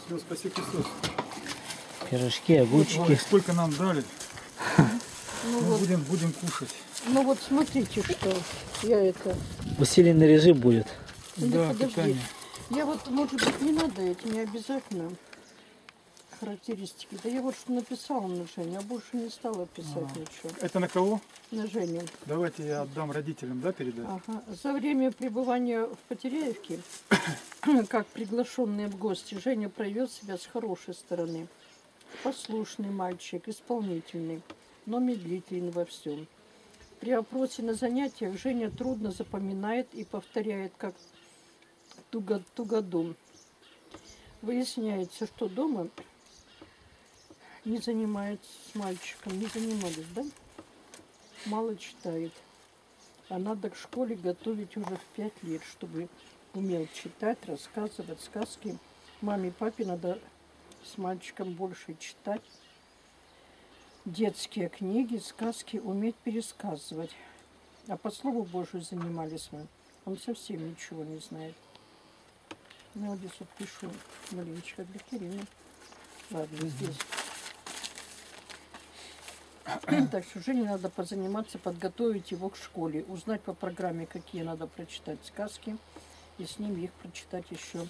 Все, спаси Христос. Пирожки, огурчики. Ой, сколько нам дали. Ну вот, Будем кушать. ну вот смотрите, что я это... Усиленный режим будет. Да, подожди. питание. Я вот, может быть, не надо эти, не обязательно характеристики. Да я вот что написала на Женю, а больше не стала писать ничего. Это на кого? На Женю. Давайте я отдам родителям, да, передать? Ага. За время пребывания в Потеряевке, как приглашенный в гости, Женя проявил себя с хорошей стороны. Послушный мальчик, исполнительный, но медлительный во всем. При опросе на занятиях Женя трудно запоминает и повторяет, как тугодум. Выясняется, что дома не занимается с мальчиком, не занимались, да? Мало читает. А надо к школе готовить уже в 5 лет, чтобы умел читать, рассказывать сказки. Маме и папе надо с мальчиком больше читать. Детские книги, сказки уметь пересказывать. А по Слову Божию занимались мы. Он совсем ничего не знает. Я вот здесь вот пишу маленечко для Кирилла. Ладно, здесь. Так что Жене надо позаниматься, подготовить его к школе, узнать по программе, какие надо прочитать сказки, и с ним их прочитать еще.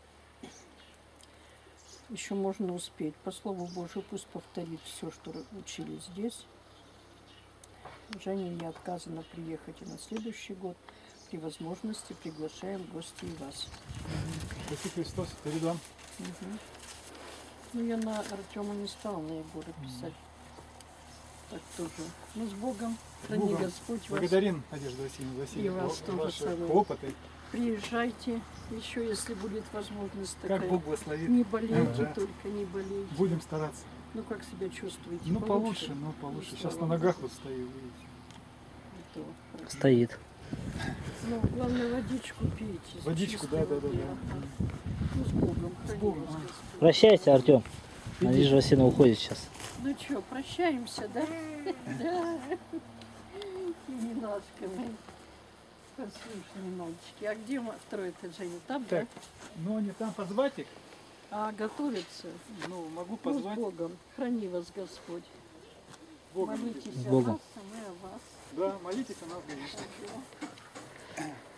Еще можно успеть. По Слову Божию пусть повторит все, что учили здесь. Жене не отказано приехать и на следующий год. При возможности приглашаем в гости и вас. Спаси Христос, передам. Угу. Ну, я на Артема не стала, на Егора писать. Так тоже. Ну, с Богом. Храни Богом. Господь вас. Благодарим, Надежда Васильевна, И вас тоже ваши самое. опыты. Приезжайте еще, если будет возможность Как такая. Бог благословит. Не болейте Да. только, не болейте. Будем стараться. Ну, как себя чувствуете? Ну, Получше? получше, ну, получше. Ну, Сейчас на слава ногах Богу. вот стою, видите. Это хорошо. Стоит. Ну, главное, водичку пейте. Водичку, да. Ага. Ну, с Богом. Храни Богом, вас а. Господь. Прощайте, Артем. Надежда Васильевна уходит сейчас. Ну что, прощаемся, да? Да. Немножко мы послушные мальчики. А где второй-то, Женя? Там, Так, да? ну, они там позвать их? А, готовится? Ну, могу Ну, с позвать. Богом. Храни вас Господь. Богом. Молитесь С о Богом. вас, а мы о вас. Да, молитесь о нас, конечно. Да.